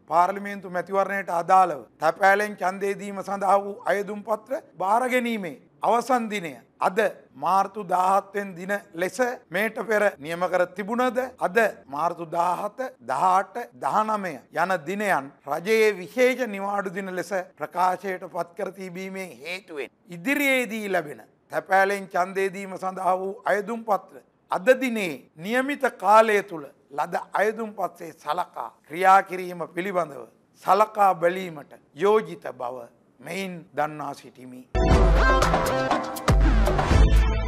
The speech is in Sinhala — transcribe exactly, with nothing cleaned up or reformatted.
පාර්ලිමේන්තු මැතිවරණයට අදාළව තැපෑලෙන් ඡන්දය දීම සඳහා වූ අයදුම් පත්‍ර බාර ගැනීමේ අවසන් දිනය අද මාර්තු දාහත් වෙනි දින ලෙස මේට පෙර නියම කර තිබුණද අද මාර්තු දාහත දහඅට දහනවය යන දිනයන් රජයේ විශේෂ නිවාඩු දින ලෙස ප්‍රකාශයට පත් කර තිබීමේ හේතුවෙන් ඉදිරියේදී ලැබෙන තැපෑලෙන් ඡන්දය දීම සඳහා වූ අයදුම් පත්‍ර අද දිනේ නියමිත කාලය තුල ලද අයදුම් පත්‍රයේ සලකා ක්‍රියා කිරීම පිළිබඳව සලකා බැලීමට යෝජිත බව මෙයින් දන්වා සිටිමි.